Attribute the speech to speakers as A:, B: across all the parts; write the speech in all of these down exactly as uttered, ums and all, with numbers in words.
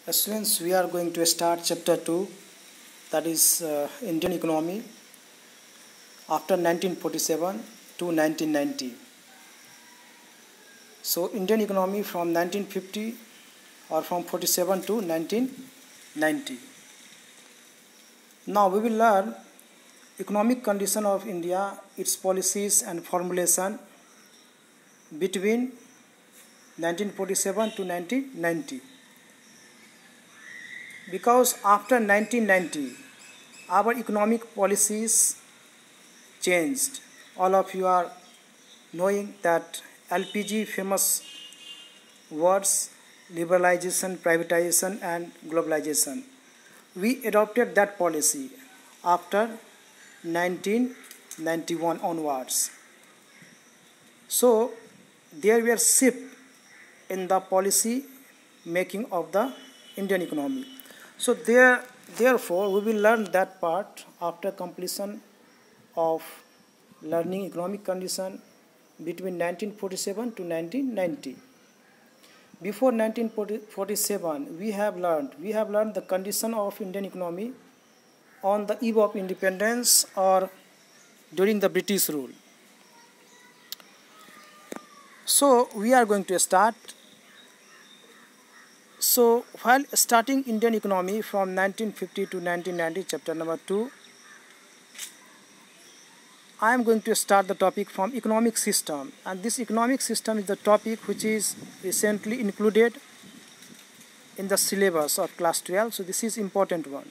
A: Students, we are going to start chapter two, that is uh, Indian economy after nineteen forty-seven to nineteen ninety. So Indian economy from nineteen fifty or from forty-seven to nineteen ninety. Now we will learn economic condition of India, its policies and formulation between nineteen forty-seven to nineteen ninety. Because after nineteen ninety, our economic policies changed. All of you are knowing that L P G famous words, liberalization, privatization and globalization. We adopted that policy after nineteen ninety-one onwards. So there were shift in the policy making of the Indian economy. So there, therefore, we will learn that part after completion of learning economic condition between nineteen forty-seven to nineteen ninety. Before nineteen forty-seven, we have learned we have learned the condition of Indian economy on the eve of independence or during the British rule. So we are going to start. So while starting Indian economy from nineteen fifty to nineteen ninety, chapter number two, I am going to start the topic from economic system, and this economic system is the topic which is recently included in the syllabus of class twelve. So this is important one.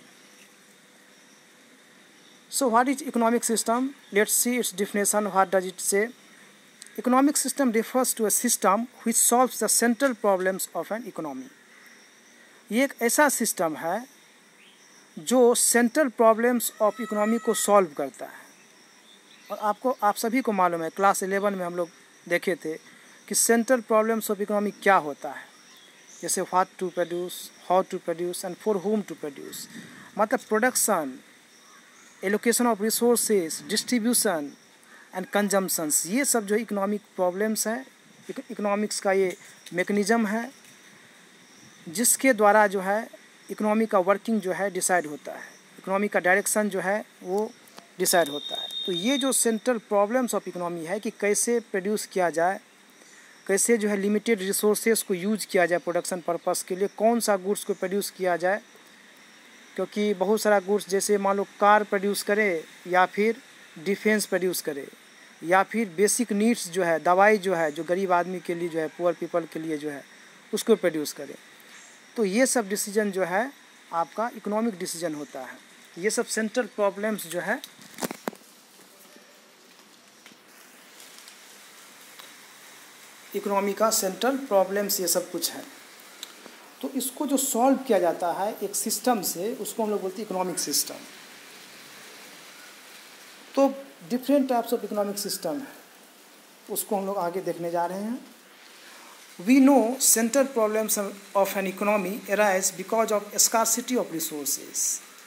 A: So what is economic system? Let's see its definition. What does it say? Economic system refers to a system which solves the central problems of an economy. ये एक ऐसा system है जो central problems of economy को solve करता है। और आपको आप सभी को मालूम है, क्लास इलेवन में हम लोग देखे थे कि सेंट्रल प्रॉब्लम्स ऑफ इकोनॉमी क्या होता है। जैसे what to produce, how to produce and for whom to produce, मतलब production, allocation of resources, distribution and consumptions, ये सब जो इकोनॉमिक प्रॉब्लम्स हैं, इकोनॉमिक्स का ये मेकनिज़म है जिसके द्वारा जो है इकोनॉमी का वर्किंग जो है डिसाइड होता है, इकोनॉमी का डायरेक्शन जो है वो डिसाइड होता है। तो ये जो सेंट्रल प्रॉब्लम्स ऑफ इकोनॉमी है कि कैसे प्रोड्यूस किया जाए, कैसे जो है लिमिटेड रिसोर्सेज को यूज किया जाए प्रोडक्शन पर्पस के लिए, कौन सा गुड्स को प्रोड्यूस किया जाए, क्योंकि बहुत सारा गुड्स जैसे मान लो कार प्रोड्यूस करे या फिर डिफेंस प्रोड्यूस करे या फिर बेसिक नीड्स जो है, दवाई जो है जो गरीब आदमी के लिए जो है, पुअर पीपल के लिए जो है उसको प्रोड्यूस करे। तो ये सब डिसीजन जो है आपका इकोनॉमिक डिसीजन होता है। ये सब सेंट्रल प्रॉब्लम्स जो है इकोनॉमी का सेंट्रल प्रॉब्लम्स ये सब कुछ है। तो इसको जो सॉल्व किया जाता है एक सिस्टम से, उसको हम लोग बोलते हैं इकोनॉमिक सिस्टम। तो different types of economic system है, उसको हम लोग आगे देखने जा रहे हैं। We know central problems of an economy arise because of scarcity of resources,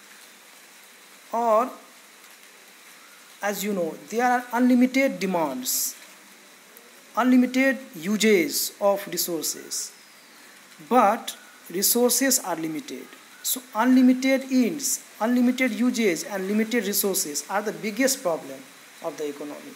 A: or as you know there are unlimited demands, unlimited uses of resources, but resources are limited. So unlimited ends, unlimited uses and limited resources are the biggest problem of the economy.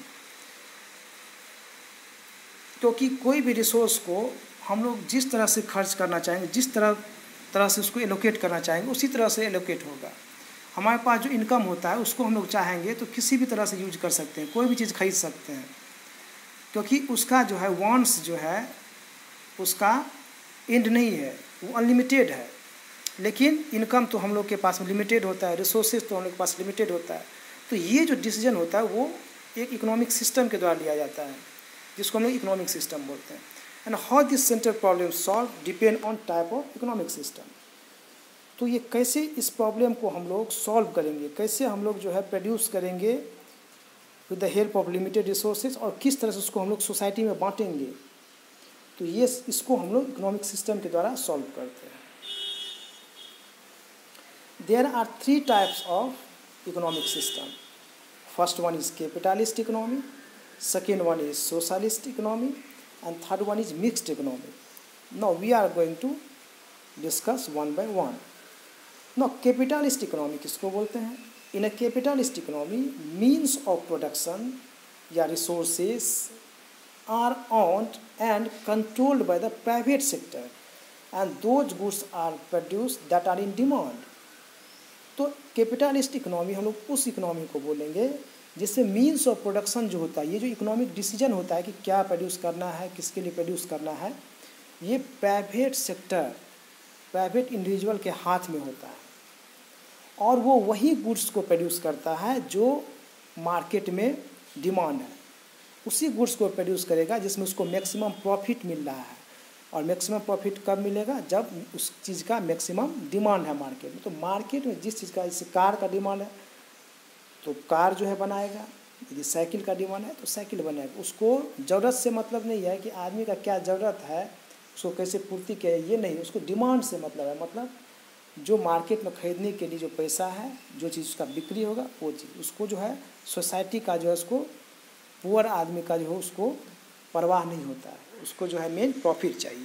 A: क्योंकि कोई भी resource को हम लोग जिस तरह से खर्च करना चाहेंगे, जिस तरह तरह से उसको एलोकेट करना चाहेंगे उसी तरह से एलोकेट होगा। हमारे पास जो इनकम होता है उसको हम लोग चाहेंगे तो किसी भी तरह से यूज कर सकते हैं, कोई भी चीज़ खरीद सकते हैं, क्योंकि उसका जो है वांट्स जो है उसका एंड नहीं है, वो अनलिमिटेड है। लेकिन इनकम तो हम लोग के पास लिमिटेड होता है, रिसोर्सेज तो हम लोग के पास लिमिटेड होता है। तो ये जो डिसीजन होता है वो एक इकोनॉमिक सिस्टम के द्वारा लिया जाता है, जिसको हम लोग इकोनॉमिक सिस्टम बोलते हैं। And how this central problem solve depend on type of economic system. तो ये कैसे इस प्रॉब्लम को हम लोग सॉल्व करेंगे, कैसे हम लोग जो है प्रोड्यूस करेंगे with the help of limited resources, और किस तरह से उसको हम लोग सोसाइटी में बांटेंगे, तो ये इसको हम लोग इकोनॉमिक सिस्टम के द्वारा सॉल्व करते हैं। There are three types of economic system. First one is capitalist economy, second one is socialist economy, and third one is mixed economy. Now we are going to discuss one by one. No capitalist economy किसको बोलते हैं? In a capitalist economy means of production या resources are owned and controlled by the private sector and those goods are produced that are in demand। तो capitalist economy हम लोग उस economy को बोलेंगे जिससे मीन्स ऑफ प्रोडक्शन जो होता है, ये जो इकोनॉमिक डिसीजन होता है कि क्या प्रोड्यूस करना है, किसके लिए प्रोड्यूस करना है, ये प्राइवेट सेक्टर, प्राइवेट इंडिविजुअल के हाथ में होता है और वो वही गुड्स को प्रोड्यूस करता है जो मार्केट में डिमांड है। उसी गुड्स को प्रोड्यूस करेगा जिसमें उसको मैक्सिमम प्रॉफिट मिल रहा है। और मैक्सिमम प्रॉफिट कब मिलेगा? जब उस चीज़ का मैक्सिमम डिमांड है मार्केट में। तो मार्केट में जिस चीज़ का, जैसे कार का डिमांड है तो कार जो है बनाएगा, यदि साइकिल का डिमांड है तो साइकिल बनाएगा। उसको ज़रूरत से मतलब नहीं है कि आदमी का क्या ज़रूरत है, उसको कैसे पूर्ति किया, ये नहीं, उसको डिमांड से मतलब है। मतलब जो मार्केट में ख़रीदने के लिए जो पैसा है, जो चीज़ उसका बिक्री होगा वो चीज़ उसको जो है सोसाइटी का जो है उसको पुअर आदमी का जो है उसको परवाह नहीं होता है, उसको जो है मेन प्रॉफिट चाहिए।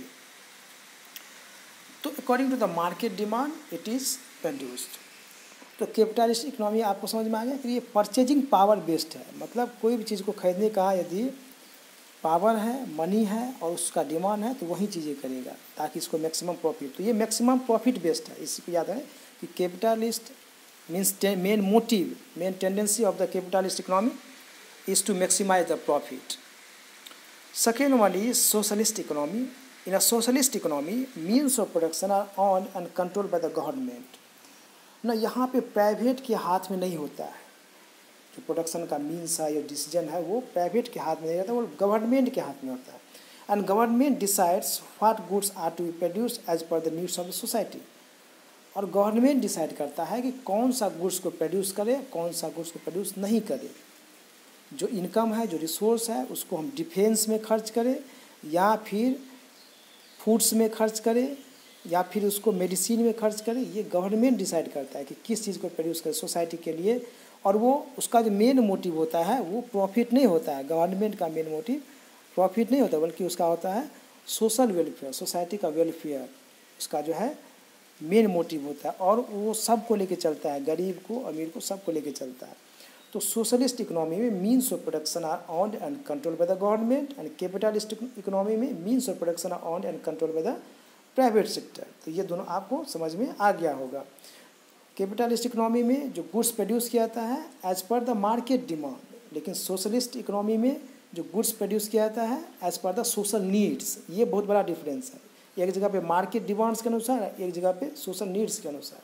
A: तो according to the market demand it is produced. तो कैपिटलिस्ट इकोनॉमी आपको समझ में आ गया कि ये परचेजिंग पावर बेस्ड है। मतलब कोई भी चीज़ को खरीदने का यदि पावर है, मनी है और उसका डिमांड है तो वही चीज़ें करेगा ताकि इसको मैक्सिमम प्रॉफिट। तो ये मैक्सिमम प्रॉफिट बेस्ड है। इसी को याद है कि capitalist means main motive, main tendency of the capitalist economy is to maximize the profit. Second one is socialist economy. In a socialist economy, means of production are owned and controlled by the government. ना यहाँ पे private के हाथ में नहीं होता है, जो प्रोडक्शन का मीन्स है या डिसीजन है वो प्राइवेट के हाथ में नहीं रहता, वो गवर्नमेंट के हाथ में होता है। And government decides what goods are to be produced as per the needs of the society. और गवर्नमेंट डिसाइड करता है कि कौन सा गुड्स को प्रोड्यूस करे, कौन सा गुड्स को प्रोड्यूस नहीं करे। जो इनकम है, जो रिसोर्स है, उसको हम डिफेंस में खर्च करें या फिर फूड्स में खर्च करें या फिर उसको मेडिसिन में खर्च करें, ये गवर्नमेंट डिसाइड करता है कि किस चीज़ को प्रोड्यूस करें सोसाइटी के लिए। और वो उसका जो मेन मोटिव होता है वो प्रॉफिट नहीं होता है। गवर्नमेंट का मेन मोटिव प्रॉफिट नहीं होता बल्कि उसका होता है सोशल वेलफेयर, सोसाइटी का वेलफेयर उसका जो है मेन मोटिव होता है। और वो सबको लेके चलता है, गरीब को, अमीर को, सबको लेके चलता है। तो सोशलिस्ट इकोनॉमी में means of production are owned and control by the government and capitalist economy में means of production are owned and control by the private sector. तो ये दोनों आपको समझ में आ गया होगा। कैपिटलिस्ट इकोनॉमी में जो गुड्स प्रोड्यूस किया जाता है as per the market demand, लेकिन सोशलिस्ट इकोनॉमी में जो गुड्स प्रोड्यूस किया जाता है as per the social needs. ये बहुत बड़ा डिफरेंस है। एक जगह पे मार्केट डिमांड्स के अनुसार, एक जगह पे सोशल नीड्स के अनुसार।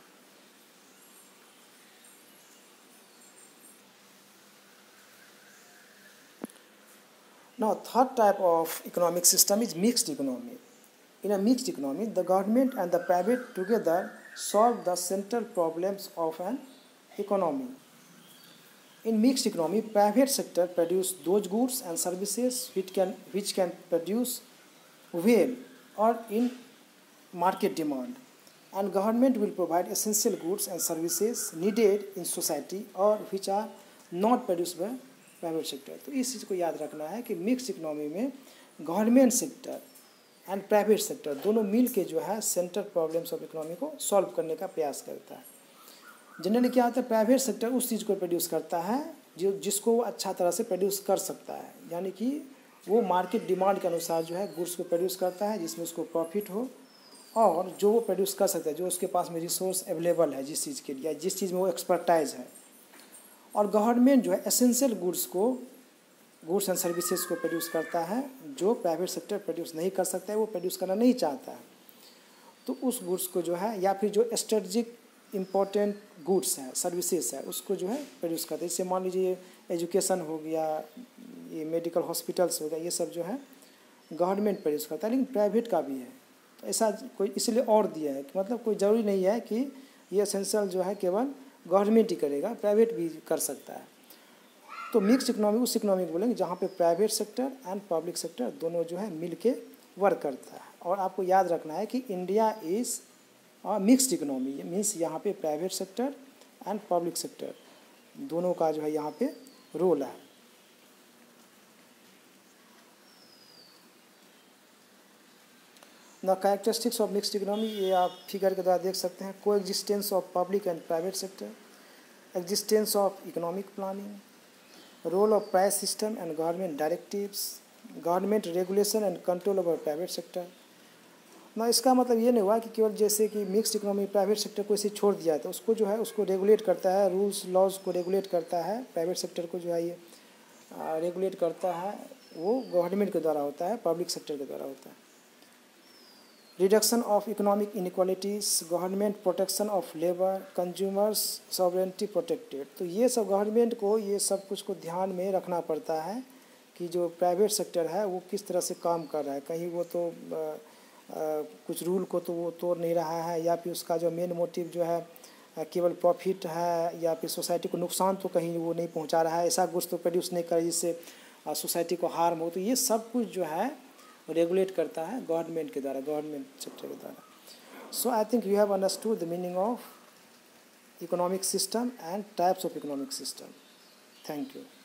A: Now, third type of economic system is mixed economy. In a mixed economy, the government and the private together solve the central problems of an economy. In mixed economy, private sector produce those goods and services which can which can produce well or in market demand, and government will provide essential goods and services needed in society or which are not produced by private sector. तो इस चीज़ को याद रखना है कि mix economy में government sector and private sector दोनों मिल के जो है सेंट्रल प्रॉब्लम्स ऑफ इकोनॉमी को सॉल्व करने का प्रयास करता है। जनरली क्या होता है, प्राइवेट सेक्टर उस चीज़ को प्रोड्यूस करता है जो जिसको वो अच्छा तरह से प्रोड्यूस कर सकता है, यानी कि वो मार्केट डिमांड के अनुसार जो है गुड्स को प्रोड्यूस करता है जिसमें उसको प्रॉफिट हो, और जो वो प्रोड्यूस कर सकता है, जो उसके पास में रिसोर्स अवेलेबल है जिस चीज़ के लिए, जिस चीज़ में वो एक्सपर्टाइज है। और गवर्नमेंट जो है एसेंशियल गुड्स को, गुड्स एंड सर्विसेज को प्रोड्यूस करता है जो प्राइवेट सेक्टर प्रोड्यूस नहीं कर सकता है, वो प्रोड्यूस करना नहीं चाहता है। तो उस गुड्स को जो है, या फिर जो स्ट्रेटजिक इम्पोर्टेंट गुड्स हैं, सर्विसेज है, उसको जो है प्रोड्यूस करता है। जैसे मान लीजिए एजुकेशन हो गया, ये मेडिकल हॉस्पिटल्स हो गया, ये सब जो है गवर्नमेंट प्रोड्यूस करता है, लेकिन प्राइवेट का भी है। तो ऐसा कोई इसलिए और दिया है कि मतलब कोई ज़रूरी नहीं है कि ये एसेंशियल जो है केवल गवर्नमेंट ही करेगा, प्राइवेट भी कर सकता है। तो मिक्स इकोनॉमी उस इकोनॉमी को बोलेंगे जहाँ पे private sector and public sector दोनों जो है मिल के वर्क करता है। और आपको याद रखना है कि India is mixed economy, means यहाँ पे private sector and public sector दोनों का जो है यहाँ पे रोल है। The characteristics of mixed economy, ये आप फिगर के द्वारा देख सकते हैं। Coexistence of public and private sector, existence of economic planning, role of price system and government directives, government regulation and control over private sector. ना इसका मतलब ये नहीं हुआ कि केवल जैसे कि मिक्स्ड इकोनॉमी प्राइवेट सेक्टर को इसे छोड़ दिया तो उसको जो है उसको रेगुलेट करता है, रूल्स लॉज को रेगुलेट करता है, प्राइवेट सेक्टर को जो है ये रेगुलेट करता है, वो गवर्नमेंट के द्वारा होता है, पब्लिक सेक्टर के द्वारा होता है। Reduction of economic inequalities, government protection of labour, consumers sovereignty protected. तो ये सब गवर्नमेंट को ये सब कुछ को ध्यान में रखना पड़ता है कि जो प्राइवेट सेक्टर है वो किस तरह से काम कर रहा है, कहीं वो तो आ, आ, कुछ रूल को तो वो तोड़ नहीं रहा है, या फिर उसका जो मेन मोटिव जो है केवल प्रॉफिट है, या फिर सोसाइटी को नुकसान तो कहीं वो नहीं पहुंचा रहा है, ऐसा गुड्स तो प्रोड्यूस नहीं करे जिससे सोसाइटी को हार्म हो। तो ये सब कुछ जो है रेगुलेट करता है गवर्नमेंट के द्वारा, गवर्नमेंट सेक्टर के द्वारा। So I think you have understood the meaning of economic system and types of economic system. Thank you.